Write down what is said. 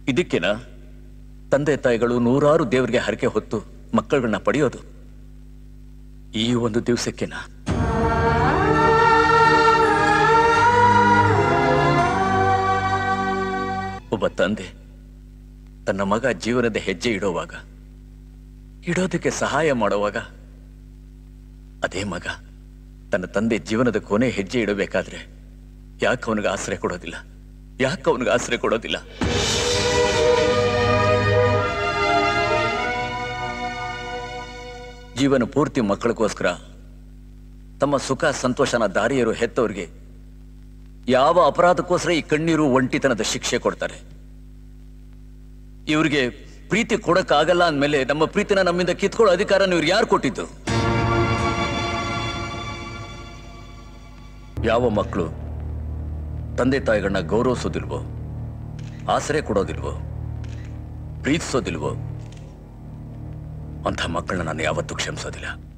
ಇದಕ್ಕೆನಾ ತಂದೆ ತಾಯಿಗಳು ನೂರಾರು ದೇವರಿಗೆ ಹರಕೆ ಹೊತ್ತು ಮಕ್ಕಳನ್ನ ಪಡೆಯೋದು? ಈ ಒಂದು ದಿವಸಕ್ಕೆನಾ? ಒಬ್ಬ ತಂದೆ ತನ್ನ ಮಗ ಜೀವನದ ಹೆಜ್ಜೆ ಇಡೋದಕ್ಕೆ ಸಹಾಯ ಮಾಡುವಾಗ ಅದೇ ಮಗ ತನ್ನ ತಂದೆ ಜೀವನದ ಕೊನೆ ಹೆಜ್ಜೆ ಇಡಬೇಕಾದ್ರೆ ಯಾಕೆ ಅವನಿಗೆ ಆಶ್ರಯ ಕೊಡೋದಿಲ್ಲ? ಯಾಕೆ ಅವನಿಗೆ ಆಶ್ರಯ ಕೊಡೋದಿಲ್ಲ? ಜೀವನ ಪೂರ್ತಿ ಮಕ್ಕಳಿಗೋಸ್ಕರ ತಮ್ಮ ಸುಖ ಸಂತೋಷನ ದಾರಿಯರು ಹೆತ್ತವರಿಗೆ ಯಾವ ಅಪರಾಧಕ್ಕೋಸ್ಕರ ಈ ಕಣ್ಣೀರು ಒಂಟಿತನದ ಶಿಕ್ಷೆ ಕೊಡ್ತಾರೆ? ಇವ್ರಿಗೆ ಪ್ರೀತಿ ಕೊಡಕ್ಕಾಗಲ್ಲ ಅಂದಮೇಲೆ ನಮ್ಮ ಪ್ರೀತಿನ ನಮ್ಮಿಂದ ಕಿತ್ಕೊಳ್ಳೋ ಅಧಿಕಾರ ಇವ್ರು ಯಾರು ಕೊಟ್ಟಿದ್ದು? ಯಾವ ಮಕ್ಕಳು ತಂದೆ ತಾಯಿಗಳನ್ನ ಗೌರವಿಸೋದಿಲ್ವೋ, ಆಸರೆ ಕೊಡೋದಿಲ್ವೋ, ಪ್ರೀತಿಸೋದಿಲ್ವೋ, ಅಂಥ ಮಕ್ಕಳನ್ನ ನಾನು ಯಾವತ್ತೂ ಕ್ಷಮಿಸೋದಿಲ್ಲ.